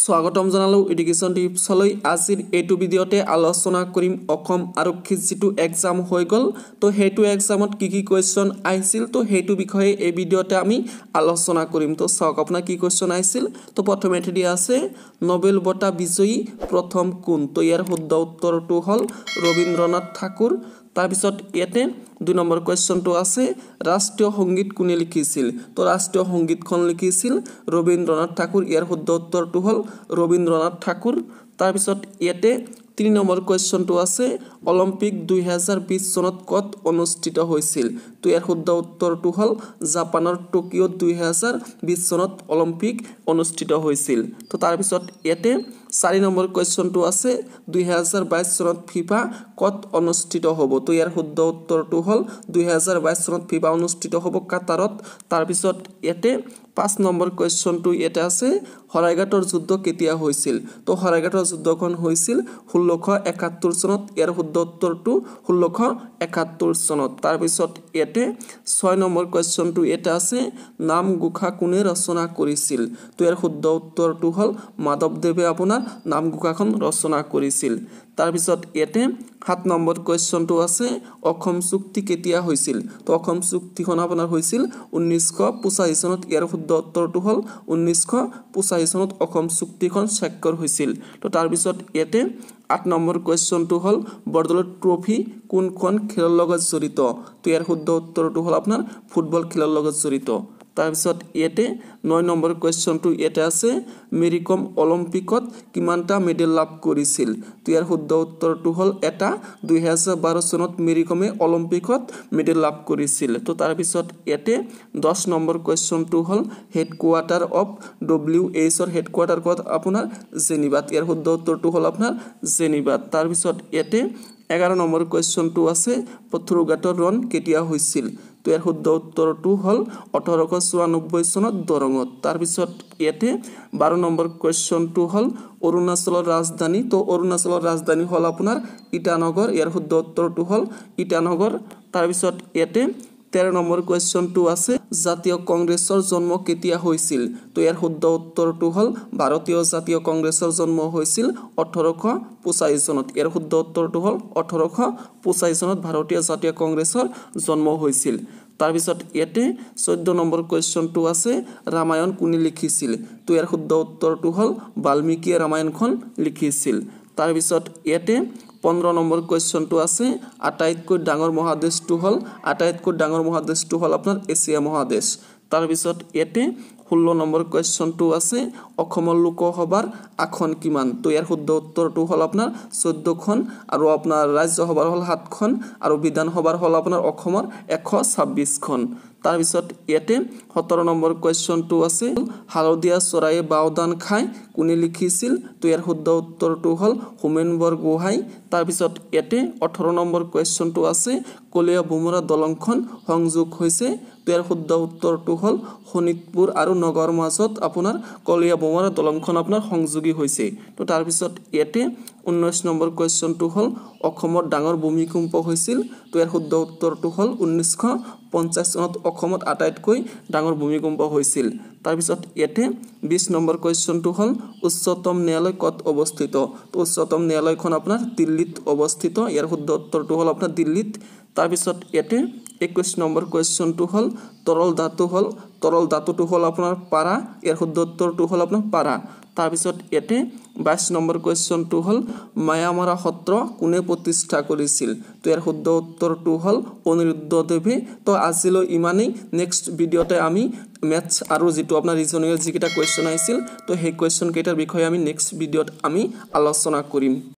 স্বাগতম জানালো এডুকেশন টিপছলৈ আজিৰ এইটো ভিডিঅতে আলোচনা কৰিম অসম আৰক্ষী যেটো এক্সাম হৈ গল তো হেতু এক্সামত কি কোৱেশ্চন আহিছিল তো হেতু বিষয়ে এই ভিডিঅতে আমি আলোচনা কৰিম তো চাওক আপোনাৰ কি কোৱেশ্চন আহিছিল তো প্ৰথমে দিয়া আছে নোবেল বঁটা বিজয়ী প্ৰথম কোন তো ইয়াৰ শুদ্ধ উত্তৰটো হল ৰবীন্দ্ৰনাথ ঠাকুৰ তাৰ পিছত ইয়াতে 2 নম্বৰ কোৱেশ্চনটো আছে ৰাষ্ট্ৰীয় সংগীত কোনে লিখিছিল তো ৰাষ্ট্ৰীয় সংগীতখন লিখিছিল ৰবীন্দ্ৰনাথ ঠাকুৰ ইয়াৰ শুদ্ধ উত্তৰটো হল ৰবীন্দ্ৰনাথ ঠাকুৰ তাৰ পিছত ইয়াতে 3 নম্বৰ কোৱেশ্চনটো আছে অলিম্পিক 2020 চনত কত অনুষ্ঠিত হৈছিল তো ইয়াৰ শুদ্ধ উত্তৰটো হল জাপানৰ টোকিও 2020 চনত অলিম্পিক অনুষ্ঠিত হৈছিল তো তাৰ পিছত ইয়াতে 4 নম্বৰ কোৱেশ্চনটো আছে 2022 চনত ফিফা কত অনুষ্ঠিত হ'ব তো ইয়াৰ শুদ্ধ উত্তৰটো হল 2022 চনত ফিফা অনুষ্ঠিত হ'ব কাটাৰত তাৰ পিছত ইয়াতে 5 নম্বৰ কোৱেশ্চনটো এটা আছে হৰাইঘাটৰ যুদ্ধ কেতিয়া হৈছিল তো হৰাইঘাটৰ যুদ্ধখন হৈছিল 1671 চনত ইয়াৰ শুদ্ধ উত্তৰটো 1671 চনত তাৰ পিছত ইয়াতে 6 নম্বৰ কোৱেশ্চনটো এটা আছে নাম গুখা কোনে ৰচনা কৰিছিল তো ইয়াৰ শুদ্ধ উত্তৰটো হল মাধৱদেৱে আপোনাৰ নাম গুখাখন ৰচনা কৰিছিল তাৰ পিছত ইয়াতে 7 নম্বৰ কোৱেশ্চনটো আছে অসম চুক্তি কেতিয়া হৈছিল তো অসম চুক্তিখন আপোনাৰ হৈছিল 1985 চনত ইয়াৰ শুদ্ধ উত্তৰটো হল 1985 চনত অসম চুক্তিখন স্বাক্ষৰ হৈছিল তো তাৰ পিছত ইয়াতে 8 নম্বৰ কোৱেশ্চনটো হল বৰদলৈ ট্ৰফি কোনখন খেলৰ লগত জড়িত তো ইয়াৰ শুদ্ধ উত্তৰটো হল আপোনাৰ ফুটবল খেলৰ লগত জড়িত তাৰ পিছত ইয়াতে 9 নম্বৰ কোৱেশ্চনটো এটা আছে মেৰিকম অলিম্পিকত কিমানটা মেডেল লাভ কৰিছিল তো ইয়াৰ শুদ্ধ উত্তৰটো হল এটা 2012 চনত মেৰিকমে অলিম্পিকত মেডেল লাভ কৰিছিল তো তাৰ পিছত ইয়াতে 10 নম্বৰ কোৱেশ্চনটো হল হেডকোৱাৰ্টাৰ অফ WHO ৰ হেডকোৱাৰ্টাৰ কত আপোনাৰ জেনিভাত ইয়াৰ শুদ্ধ উত্তৰটো হল আপোনাৰ জেনিভাত তাৰ পিছত ইয়াতে 11 নম্বৰ কোৱেশ্চনটো আছে পথৰুঘাটৰ ৰণ কেতিয়া হৈছিল তো ইয়াৰ শুদ্ধ উত্তৰটো হল 1894 চনত দৰঙত তাৰ পিছত ইয়াতে 12 নম্বৰ কোৱেশ্চনটো হল অৰুণাচলৰ ৰাজধানী তো অৰুণাচলৰ ৰাজধানী হল আপোনাৰ ইটানগৰ ইয়াৰ শুদ্ধ উত্তৰটো হল ইটানগৰ তাৰ পিছত ইয়াতে 13 নম্বৰ কোৱেশ্চনটো আছে জাতীয় কংগ্ৰেছৰ জন্ম কেতিয়া হৈছিল তো ইয়াৰ শুদ্ধ উত্তৰটো হল ভাৰতীয় জাতীয় কংগ্ৰেছৰ জন্ম হৈছিল 1885 চনত ইয়াৰ শুদ্ধ উত্তৰটো হল 1885 চনত ভাৰতীয় জাতীয় কংগ্ৰেছৰ জন্ম হৈছিল তাৰ পিছত ইয়াতে 14 নম্বৰ কোৱেশ্চনটো আছে ৰামায়ণ কোনে লিখিছিল তো ইয়াৰ শুদ্ধ উত্তৰটো হল বাল্মীকিয়ে ৰামায়ণখন লিখিছিল তাৰ পিছত ইয়াতে 15 নম্বৰ কোৱেশ্চনটো আছে আটাইতকৈ ডাঙৰ মহাদেশটো হল আপোনাৰ এছিয়া মহাদেশ তাৰ পিছত ইয়াতে 16 নম্বৰ কোৱেশ্চনটো আছে অসমৰ লোকসভাৰ আসন কিমান তো ইয়াৰ শুদ্ধ উত্তৰটো হল আপোনাৰ 14খন আৰু আপোনাৰ ৰাজ্যসভাৰ হল 7খন আৰু বিধানসভাৰ হল আপোনাৰ অসমৰ 126খন তাৰ পিছত ইয়াতে 17 নম্বৰ কোৱেশ্চনটো আছে হালদিয়া চৰায়ে বাওদান খাই কোনে লিখিছিল তো ইয়াৰ শুদ্ধ উত্তৰটো হল হোমেন বৰগোহাঁই তাৰ পিছত ইয়াতে 18 নম্বৰ কোৱেশ্চনটো আছে কলিয়া ভোমৰা দলংখন সংযোগ হৈছে তো ইয়াৰ শুদ্ধ উত্তৰটো হল শোণিতপুৰ আৰু নগৰ মাজত আপোনাৰ কলিয়া ভোমৰা দলংখন আপোনাৰ সংযোগী হৈছে তো তাৰ পিছত ইয়াতে 19 নম্বৰ কোৱেশ্চনটো হল অসমত ডাঙৰ ভূমিকম্প হৈছিল তো ইয়াৰ শুদ্ধ উত্তৰটো হল 1950 চনত অসমত আটাইতকৈ ডাঙৰ ভূমিকম্প হৈছিল তাৰ পিছত ইয়াতে 20 নম্বৰ কোৱেশ্চনটো হল উচ্চতম ন্যায়ালয় কত অৱস্থিত তো উচ্চতম ন্যায়ালয়খন আপোনাৰ দিল্লীত অৱস্থিত ইয়াৰ শুদ্ধ উত্তৰটো হল আপোনাৰ দিল্লীত তাৰ পিছত ইয়াতে 21 নম্বৰ কোৱেশ্চনটো হল তৰল ধাতুটো হল আপোনাৰ পাৰা ইয়াৰ শুদ্ধ উত্তৰটো হল আপোনাৰ পাৰা তাৰ পিছত ইয়াতে 22 নম্বৰ কোৱেশ্চনটো হল মায়ামাৰা সত্ৰ কোনে প্ৰতিষ্ঠা কৰিছিল তো ইয়াৰ শুদ্ধ উত্তৰটো হল অনিৰুদ্ধদেৱে তো আজিলৈ ইমানেই নেক্সট ভিডিঅতে আমি ম্যাথছ আৰু যেটো আপোনাৰ ৰিজনিংৰ যিকেইটা কোৱেশ্চন আহিছিল তো সেই কোৱেশ্চন কেইটাৰ বিষয়ে আমি নেক্সট ভিডিঅত আমি আলোচনা কৰিম